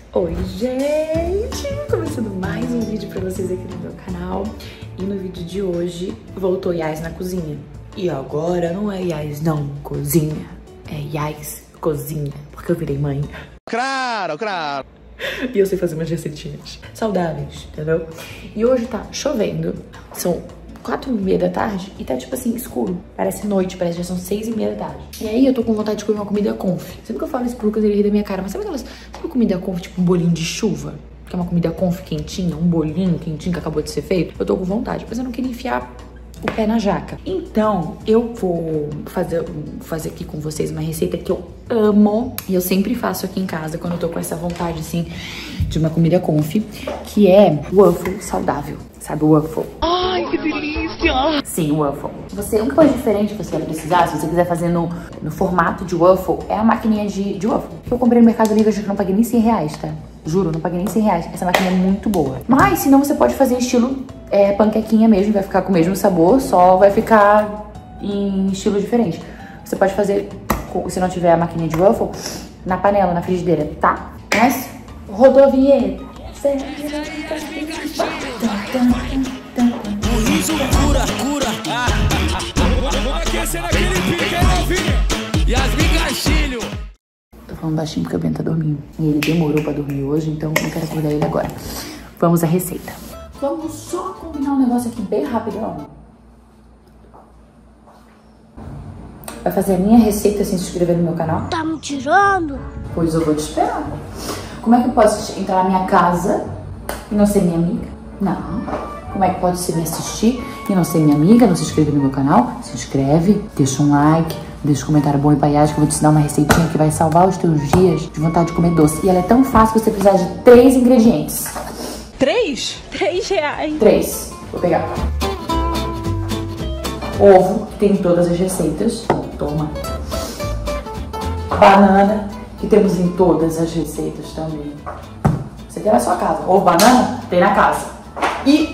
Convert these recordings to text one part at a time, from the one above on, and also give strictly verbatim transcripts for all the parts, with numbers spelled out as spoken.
Oi, gente! Começando mais um vídeo pra vocês aqui no meu canal. E no vídeo de hoje, voltou Yas na cozinha. E agora não é Yas não cozinha, é Yas cozinha, porque eu virei mãe. Claro, claro! E eu sei fazer umas receitinhas saudáveis, entendeu? E hoje tá chovendo, são quatro e meia da tarde e tá tipo assim, escuro. Parece noite, parece que já são seis e meia da tarde. E aí eu tô com vontade de comer uma comida conf. Sempre que eu falo isso pro Lucas, ele ri da minha cara. Mas sabe aquelas, sabe comida conf, tipo um bolinho de chuva? Que é uma comida conf quentinha, um bolinho quentinho que acabou de ser feito? Eu tô com vontade, mas eu não queria enfiar o pé na jaca. Então, eu vou fazer, fazer aqui com vocês uma receita que eu amo. E eu sempre faço aqui em casa, quando eu tô com essa vontade, assim, de uma comida conf. Que é waffle saudável. Sabe o waffle? Ai, que delícia! Sim, waffle. Você, a única coisa diferente que você vai precisar, se você quiser fazer no, no formato de waffle, é a maquininha de, de waffle. Eu comprei no Mercado Livre, acho que não paguei nem cem reais, tá? Juro, não paguei nem cem reais. Essa máquina é muito boa. Mas, se não, você pode fazer estilo é, panquequinha mesmo, vai ficar com o mesmo sabor, só vai ficar em estilo diferente. Você pode fazer, se não tiver a maquininha de waffle, na panela, na frigideira, tá? Mas, rodou a vinheta. O riso cura, cura. Vamos aquecer naquele pique, hein, novinha? Yasmin Castilho. Tô falando baixinho porque o Ben tá dormindo. E ele demorou pra dormir hoje, então eu quero acordar ele agora. Vamos à receita. Vamos só combinar um negócio aqui bem rapidão. Vai fazer a minha receita sem se inscrever no meu canal? Tá me tirando? Pois eu vou te esperar. Como é que eu posso entrar na minha casa e não ser minha amiga? Não. Como é que pode você me assistir e não ser minha amiga, não se inscrever no meu canal? Se inscreve, deixa um like, deixa um comentário bom e paiagem que eu vou te ensinar uma receitinha que vai salvar os teus dias de vontade de comer doce. E ela é tão fácil que você precisa de três ingredientes. Três? Três reais. Três. Vou pegar. Ovo, que tem em todas as receitas. Toma. Banana, que temos em todas as receitas também. Você quer na sua casa. Ovo, banana, tem na casa. E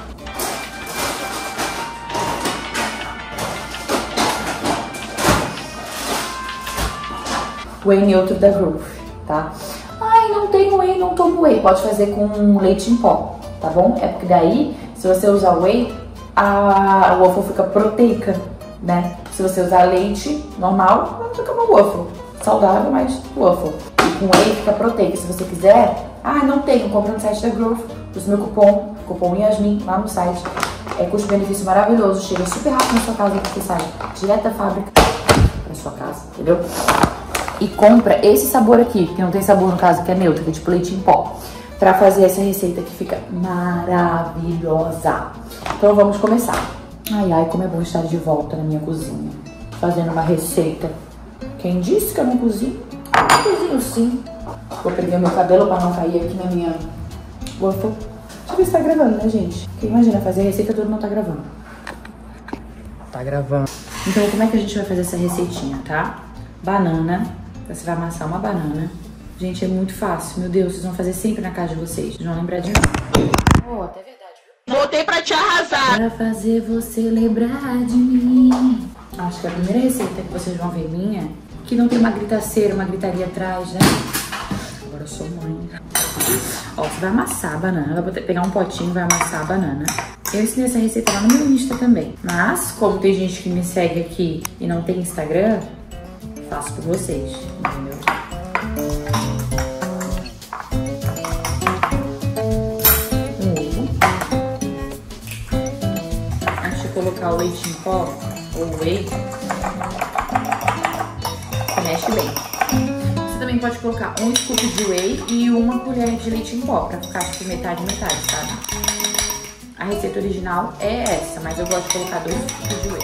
whey neutro da Growth, tá? Ai, não tem whey, não tomo whey. Pode fazer com leite em pó, tá bom? É porque daí, se você usar whey, a waffle fica proteica, né? Se você usar leite normal, vai ficar uma waffle. Saudável, mas waffle. E com whey fica proteica. Se você quiser, ah, não tenho, compra no site da Growth. Usa meu cupom, cupom Yasmin, lá no site. É custo-benefício maravilhoso, chega super rápido na sua casa, porque sai direto da fábrica pra sua casa, entendeu? E compra esse sabor aqui, que não tem sabor no caso, que é neutro, que é tipo leite em pó, pra fazer essa receita que fica maravilhosa. Então vamos começar. Ai, ai, como é bom estar de volta na minha cozinha, fazendo uma receita. Quem disse que eu não cozinho? Eu cozinho sim. Vou pegar meu cabelo pra não cair aqui na minha waffle. Deixa eu ver se tá gravando, né, gente? Porque imagina, fazer receita tudo não tá gravando. Tá gravando. Então como é que a gente vai fazer essa receitinha, tá? Banana. Você vai amassar uma banana. Gente, é muito fácil. Meu Deus, vocês vão fazer sempre na casa de vocês. Não vão lembrar de mim. Oh, até verdade, viu? Voltei pra te arrasar. Pra fazer você lembrar de mim. Acho que a primeira receita que vocês vão ver minha, que não tem uma gritaceira, uma gritaria atrás, né? Agora eu sou mãe. Ó, você vai amassar a banana. Vai pegar um potinho e vai amassar a banana. Eu ensinei essa receita lá no meu Insta também. Mas, como tem gente que me segue aqui e não tem Instagram, faço por vocês, entendeu? Um ovo. Antes de colocar o leite em pó, ou whey, você mexe bem. Você também pode colocar um scoop de whey e uma colher de leite em pó, pra ficar tipo metade metade, sabe? A receita original é essa, mas eu gosto de colocar dois scoops de whey.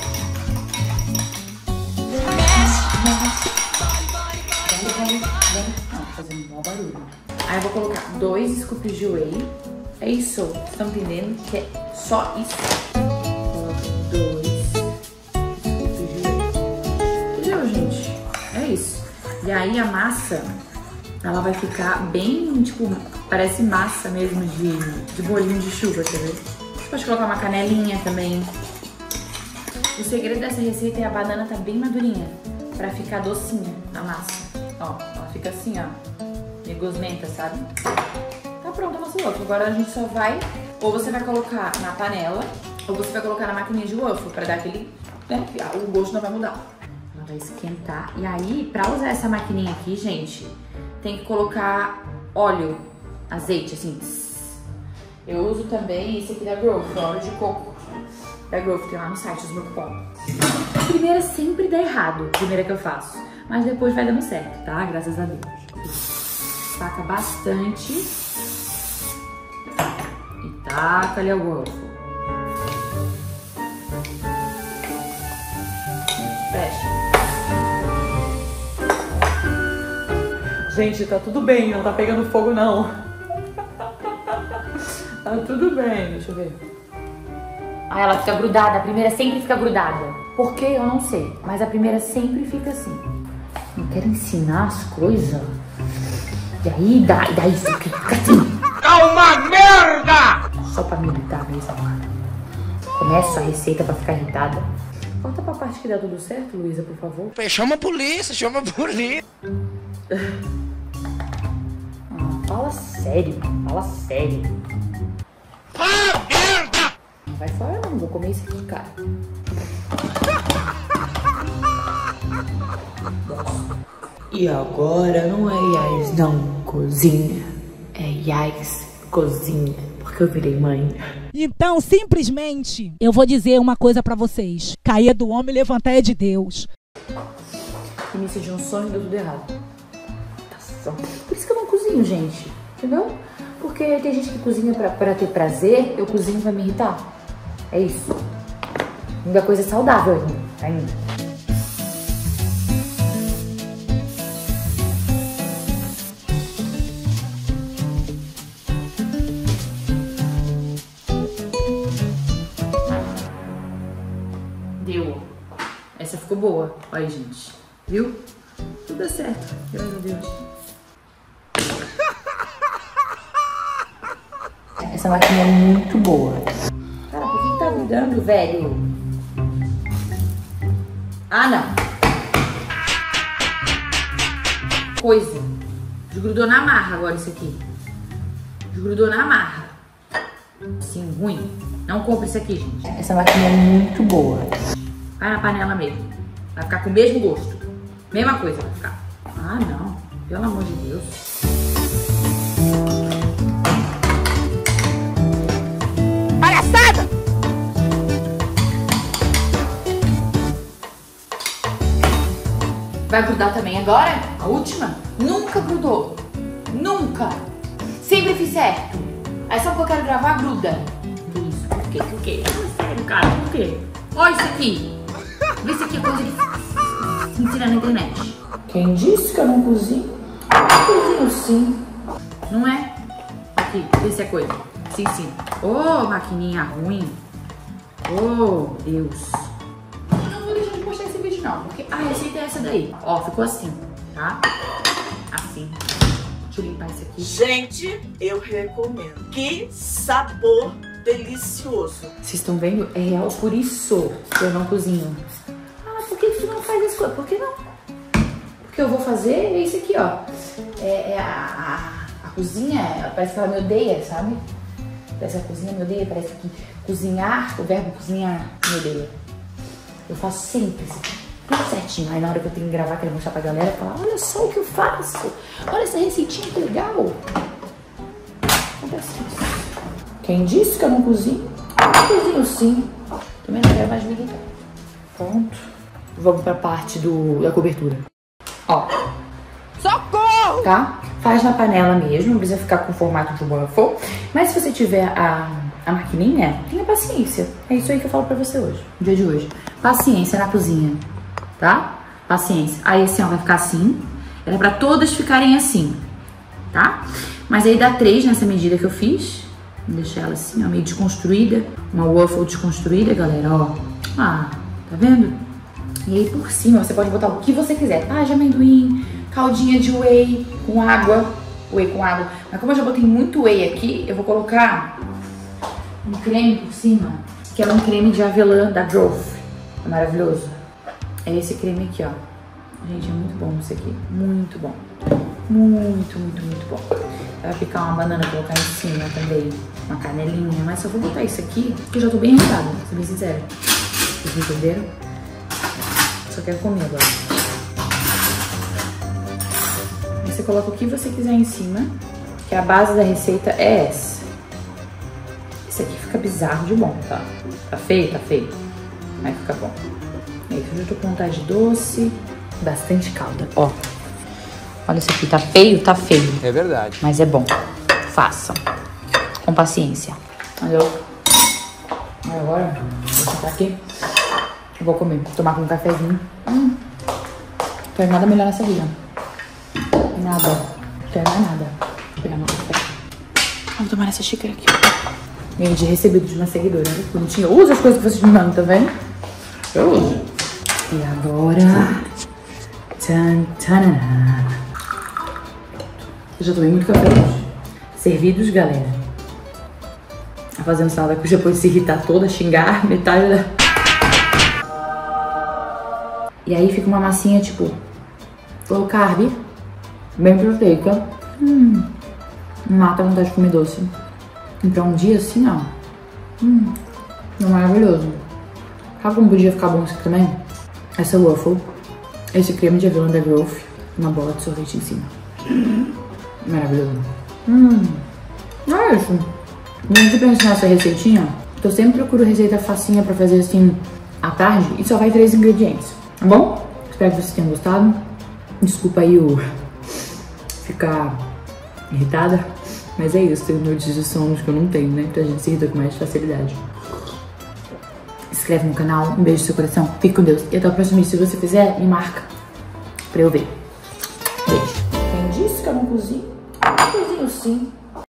Não, fazendo um bom barulho. Aí eu vou colocar dois scoops de whey. É isso, vocês estão entendendo que é só isso. Coloco dois scoops de whey. Entendeu, gente? É isso. E aí a massa, ela vai ficar bem, tipo, parece massa mesmo de, de bolinho de chuva, quer ver? Você pode colocar uma canelinha também. O segredo dessa receita é a banana tá bem madurinha, pra ficar docinha a massa. Ó, ela fica assim, ó. meio gosmenta, sabe? Tá pronto o nosso waffle. Agora a gente só vai, ou você vai colocar na panela, ou você vai colocar na maquininha de waffle, pra dar aquele, né, o gosto não vai mudar. Ela vai esquentar. E aí, pra usar essa maquininha aqui, gente, tem que colocar óleo, azeite, assim. Eu uso também esse aqui da Growth, óleo de coco. Da Growth, tem lá no site, os meus cupons. A primeira sempre dá errado, a primeira que eu faço. Mas depois vai dando certo, tá? Graças a Deus. Taca bastante. E taca ali o waffle. Fecha. Gente, tá tudo bem, não tá pegando fogo não. Tá tudo bem, deixa eu ver. Ah, ela fica grudada, a primeira sempre fica grudada. Por quê? Eu não sei, mas a primeira sempre fica assim. Não quero ensinar as coisas. E aí, daí, daí fica assim. É uma merda! Só pra me irritar mesmo. Começa a receita pra ficar irritada. Corta pra parte que dá tudo certo, Luísa, por favor. Chama a polícia, chama a polícia. Ah, fala sério, fala sério. Ah, merda! Não vai fora não, vou comer isso aqui, cara. E agora não é Yas não cozinha, é Yas cozinha, porque eu virei mãe. Então, simplesmente, eu vou dizer uma coisa pra vocês. Cair do homem e levantar é de Deus. Início de um sonho deu tudo errado. Por isso que eu não cozinho, gente, entendeu? Porque tem gente que cozinha pra, pra ter prazer, eu cozinho pra me irritar. É isso. Ainda coisa saudável ainda. ainda. Deu. Essa ficou boa. Olha aí, gente. Viu? Tudo deu certo. Graças a Deus. Essa máquina é muito boa. Cara, por que tá grudando, velho? Ah, não. Coisa. Desgrudou na marra agora isso aqui. Desgrudou na marra. Assim, ruim. Não compre isso aqui, gente. Essa máquina é muito boa. Vai na panela mesmo. Vai ficar com o mesmo gosto. Mesma coisa vai ficar. Ah, não. Pelo amor de Deus. Palhaçada! Vai grudar também agora? A última? Nunca grudou. Nunca. Sempre fiz certo. Aí só que eu quero gravar, gruda. Isso. Por quê? Por quê? Ah, sério, cara. Por quê? Olha isso aqui. Vê isso aqui é coisa que se ensina na internet. Quem disse que eu não cozinho? Eu cozinho sim. Não é? Aqui, vê se é coisa. Se ensina. Ô, oh, maquininha ruim. Oh, Deus. Não vou deixar de postar esse vídeo não, porque a receita é essa daí. Ó, ficou assim, tá? Assim. Deixa eu limpar isso aqui. Gente, eu recomendo. Que sabor delicioso. Vocês estão vendo? É real, por isso que eu não cozinho. Ah, por que tu não faz as coisas? Por que não? Porque eu vou fazer é isso aqui, ó. É, é a, a, a cozinha, parece que ela me odeia, sabe? Parece que a cozinha me odeia, parece que cozinhar, o verbo cozinhar me odeia. Eu faço sempre isso aqui, tudo certinho. Aí na hora que eu tenho que gravar, quero mostrar pra galera, falar, olha só o que eu faço. Olha essa receitinha, que legal. Acontece isso. Quem disse que eu não cozinho? Eu cozinho sim. Também não quero mais me irritar. Pronto. Vamos pra parte do, da cobertura. Ó. Socorro! Tá? Faz na panela mesmo, não precisa ficar com o formato de waffle. Mas se você tiver a, a maquininha, tenha paciência. É isso aí que eu falo pra você hoje, no dia de hoje. Paciência na cozinha, tá? Paciência. Aí assim, ó, vai ficar assim. Era pra todas ficarem assim, tá? Mas aí dá três nessa medida que eu fiz. Vou deixar ela assim, ó, meio desconstruída. Uma waffle desconstruída, galera, ó. Ah, tá vendo? E aí por cima você pode botar o que você quiser. Ah, de amendoim, caldinha de whey com água. Whey com água. Mas como eu já botei muito whey aqui, eu vou colocar um creme por cima, que é um creme de avelã da Growth. É maravilhoso. É esse creme aqui, ó. Gente, é muito bom isso aqui. Muito bom. Muito, muito, muito bom. Vai picar uma banana, colocar em cima também. Uma canelinha. Mas só vou botar isso aqui, porque eu já tô bem irritada, pra ser bem sincera. Vocês entenderam? Só quero comer agora. Aí você coloca o que você quiser em cima, que a base da receita é essa. Esse aqui fica bizarro de bom, tá? Tá feio? Tá feio. Mas fica bom. E aí, eu já tô com vontade de doce. Bastante calda, ó. Olha isso aqui, tá feio? Tá feio. É verdade. Mas é bom. Façam. Com paciência. Olha. Agora, vou sentar aqui. Eu vou comer. Tomar com um cafezinho. Hum. Não quero nada melhor nessa vida. Nada. Não quero mais nada. Vou pegar meu café. Vou tomar nessa xícara aqui. Meio de recebido de uma seguidora. Olha que bonitinho. Eu uso as coisas que vocês me mandam, tá vendo? Eu uso. E agora... Tan, tan, eu já tomei muito café hoje. Servidos, galera. Tá fazendo salada que depois de se irritar toda, xingar, metade da... E aí fica uma massinha, tipo, low carb, bem proteica. Hum, mata a vontade de comer doce. E pra um dia assim, ó. Hum, é maravilhoso. Sabe como podia ficar bom isso aqui também? Essa waffle, esse creme de avelã da Growth, uma bola de sorvete em cima. Maravilhoso. Hum, é isso. Antes de pensar nessa receitinha, eu sempre procuro receita facinha pra fazer assim à tarde e só vai três ingredientes, tá bom? Espero que vocês tenham gostado. Desculpa aí o ficar irritada, mas é isso, tem noites de sono que eu não tenho, né? Então a gente se irrita com mais facilidade. Se inscreve no canal, um beijo no seu coração, fique com Deus e até o próximo vídeo. Se você fizer, me marca pra eu ver. Beijo. Quem disse que eu não cozinho? Eu cozinho sim.